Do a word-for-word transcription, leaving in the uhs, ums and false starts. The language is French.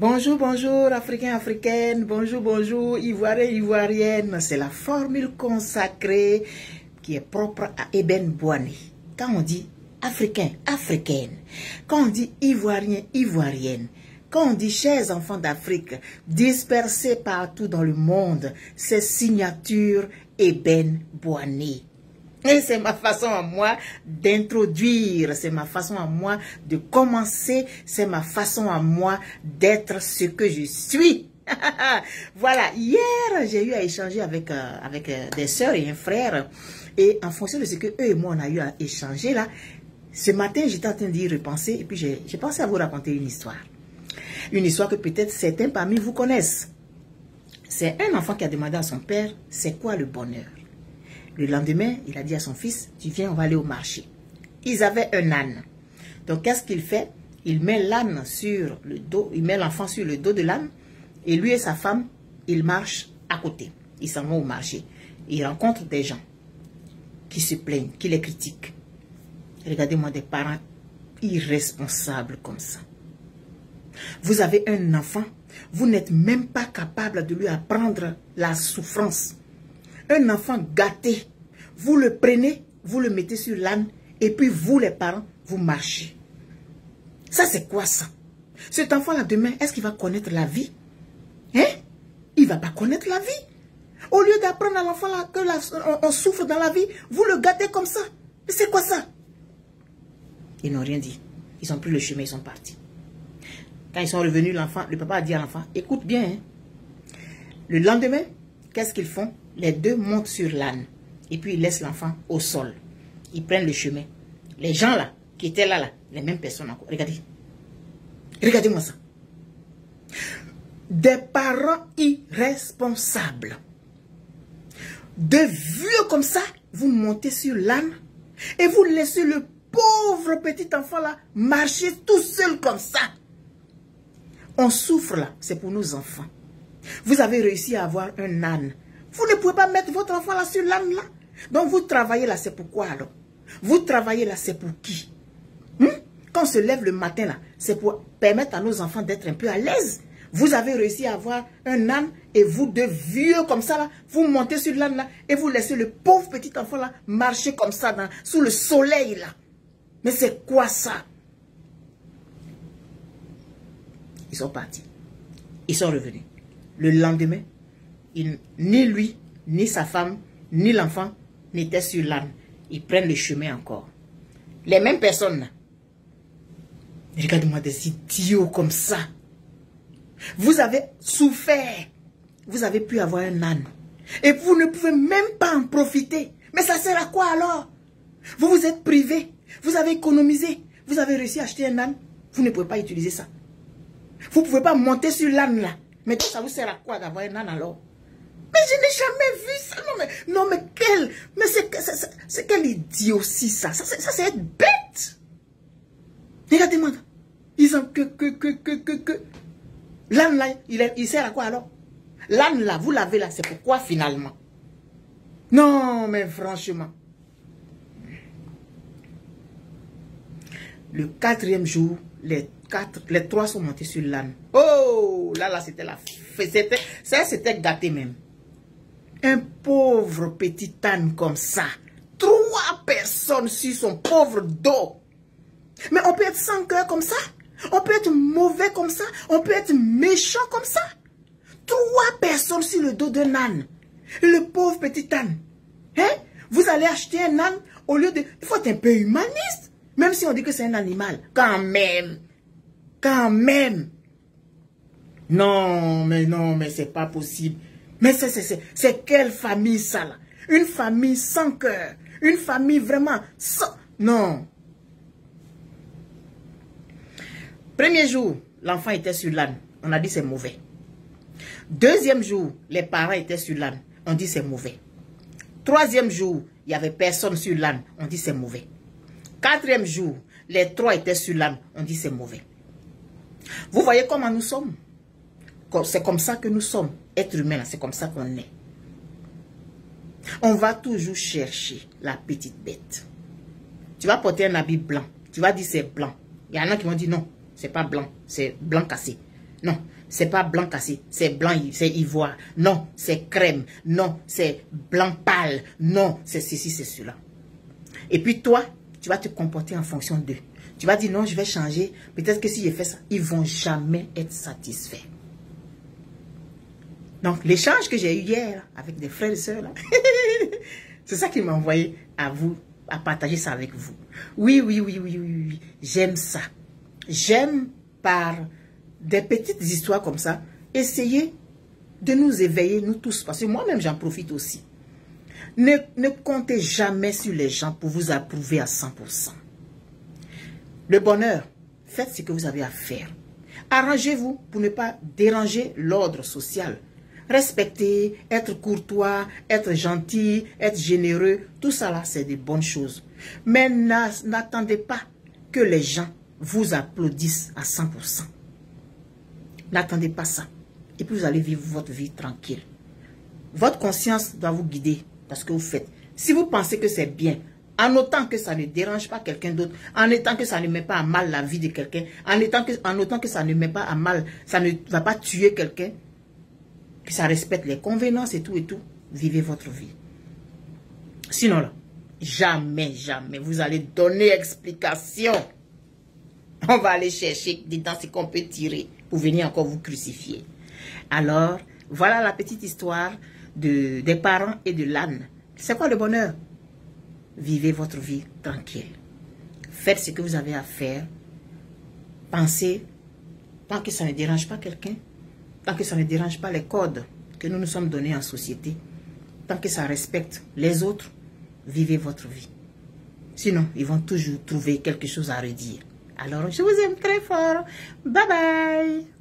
Bonjour, bonjour, Africains, Africaines, bonjour, bonjour, Ivoiriens, Ivoiriennes. C'est la formule consacrée qui est propre à Eben Boigny. Quand on dit Africain, Africaine, quand on dit Ivoirien, Ivoirienne, quand on dit chers enfants d'Afrique, dispersés partout dans le monde, c'est signature Eben Boigny. Et c'est ma façon à moi d'introduire, c'est ma façon à moi de commencer, c'est ma façon à moi d'être ce que je suis. Voilà, hier j'ai eu à échanger avec, euh, avec euh, des sœurs et un frère, et en fonction de ce que eux et moi on a eu à échanger là, ce matin j'étais en train d'y repenser et puis j'ai pensé à vous raconter une histoire. Une histoire que peut-être certains parmi vous connaissent. C'est un enfant qui a demandé à son père, c'est quoi le bonheur? Le lendemain, il a dit à son fils, tu viens, on va aller au marché. Ils avaient un âne. Donc, qu'est-ce qu'il fait? Il met l'âne sur le dos, il met l'enfant sur le dos de l'âne, et lui et sa femme, ils marchent à côté. Ils s'en vont au marché. Ils rencontrent des gens qui se plaignent, qui les critiquent. Regardez-moi des parents irresponsables comme ça. Vous avez un enfant, vous n'êtes même pas capable de lui apprendre la souffrance. Un enfant gâté, vous le prenez, vous le mettez sur l'âne, et puis vous les parents, vous marchez. Ça c'est quoi ça? Cet enfant-là demain, est-ce qu'il va connaître la vie? Hein? Il ne va pas connaître la vie. Au lieu d'apprendre à l'enfant que la, on, on souffre dans la vie, vous le gâtez comme ça. Mais c'est quoi ça? Ils n'ont rien dit. Ils ont pris le chemin, ils sont partis. Quand ils sont revenus, l'enfant, le papa a dit à l'enfant, écoute bien. Hein? Le lendemain, qu'est-ce qu'ils font? Les deux montent sur l'âne. Et puis ils laissent l'enfant au sol. Ils prennent le chemin. Les gens là, qui étaient là, là, les mêmes personnes encore. Regardez. Regardez-moi ça. Des parents irresponsables. De vieux comme ça, vous montez sur l'âne et vous laissez le pauvre petit enfant là marcher tout seul comme ça. On souffre là, c'est pour nos enfants. Vous avez réussi à avoir un âne. Vous ne pouvez pas mettre votre enfant là sur l'âne là. Donc vous travaillez là, c'est pourquoi alors? Vous travaillez là, c'est pour qui? hmm? Quand on se lève le matin là, c'est pour permettre à nos enfants d'être un peu à l'aise. Vous avez réussi à avoir un âne et vous deux vieux comme ça là, vous montez sur l'âne là et vous laissez le pauvre petit enfant là marcher comme ça dans, sous le soleil là. Mais c'est quoi ça? Ils sont partis. Ils sont revenus. Le lendemain, il, ni lui, ni sa femme, ni l'enfant n'étaient sur l'âne. Ils prennent le chemin encore. Les mêmes personnes. Regardez-moi des idiots comme ça. Vous avez souffert. Vous avez pu avoir un âne. Et vous ne pouvez même pas en profiter. Mais ça sert à quoi alors? Vous vous êtes privé. Vous avez économisé. Vous avez réussi à acheter un âne. Vous ne pouvez pas utiliser ça. Vous ne pouvez pas monter sur l'âne là. Mais ça vous sert à quoi d'avoir un âne alors? Mais je n'ai jamais vu ça. Non mais, non, mais quel... Mais c'est quel idiotie ça. Ça, ça c'est être bête. Regardez-moi. Ils ont que... que, que, que, que, que. L'âne là, il, est, il sert à quoi alors? L'âne là, vous l'avez là, c'est pourquoi finalement? Non mais franchement. Le quatrième jour, les quatre, les trois sont montés sur l'âne. Oh, là, là, c'était la... Ça, c'était gâté même. Un pauvre petit âne comme ça. Trois personnes sur son pauvre dos. Mais on peut être sans cœur comme ça. On peut être mauvais comme ça. On peut être méchant comme ça. Trois personnes sur le dos d'un âne. Le pauvre petit âne. Hein? Vous allez acheter un âne au lieu de... Il faut être un peu humaniste. Même si on dit que c'est un animal. Quand même. Quand même. Non, mais non, mais c'est pas possible. Mais c'est quelle famille ça là? Une famille sans cœur. Une famille vraiment sans... Non. Premier jour, l'enfant était sur l'âne. On a dit c'est mauvais. Deuxième jour, les parents étaient sur l'âne. On dit c'est mauvais. Troisième jour, il n'y avait personne sur l'âne. On dit c'est mauvais. Quatrième jour, les trois étaient sur l'âne. On dit c'est mauvais. Vous voyez comment nous sommes? C'est comme ça que nous sommes. Être humain, c'est comme ça qu'on est. On va toujours chercher la petite bête. Tu vas porter un habit blanc. Tu vas dire c'est blanc. Il y en a qui vont dire non, c'est pas blanc, c'est blanc cassé. Non, c'est pas blanc cassé, c'est blanc, c'est ivoire. Non, c'est crème. Non, c'est blanc pâle. Non, c'est ceci, c'est cela. Et puis toi, tu vas te comporter en fonction d'eux. Tu vas dire non, je vais changer. Peut-être que si je fais ça, ils vont jamais être satisfaits. Donc, l'échange que j'ai eu hier avec des frères et sœurs, c'est ça qui m'a envoyé à vous, à partager ça avec vous. Oui, oui, oui, oui, oui, oui. J'aime ça. J'aime par des petites histoires comme ça, essayer de nous éveiller, nous tous, parce que moi-même, j'en profite aussi. Ne, ne comptez jamais sur les gens pour vous approuver à cent pour cent. Le bonheur, faites ce que vous avez à faire. Arrangez-vous pour ne pas déranger l'ordre social. Respecter, être courtois, être gentil, être généreux, tout ça là, c'est des bonnes choses. Mais n'attendez pas que les gens vous applaudissent à cent pour cent. N'attendez pas ça. Et puis vous allez vivre votre vie tranquille. Votre conscience doit vous guider dans ce que vous faites. Si vous pensez que c'est bien, en autant que ça ne dérange pas quelqu'un d'autre, en étant que ça ne met pas à mal la vie de quelqu'un, en, en autant que ça ne met pas à mal, ça ne va pas tuer quelqu'un, que ça respecte les convenances et tout et tout, vivez votre vie. Sinon là, jamais, jamais, vous allez donner explication. On va aller chercher dedans ce qu'on peut tirer pour venir encore vous crucifier. Alors, voilà la petite histoire de, des parents et de l'âne. C'est quoi le bonheur? Vivez votre vie tranquille. Faites ce que vous avez à faire. Pensez, tant que ça ne dérange pas quelqu'un, tant que ça ne dérange pas les codes que nous nous sommes donnés en société, tant que ça respecte les autres, vivez votre vie. Sinon, ils vont toujours trouver quelque chose à redire. Alors, je vous aime très fort. Bye bye.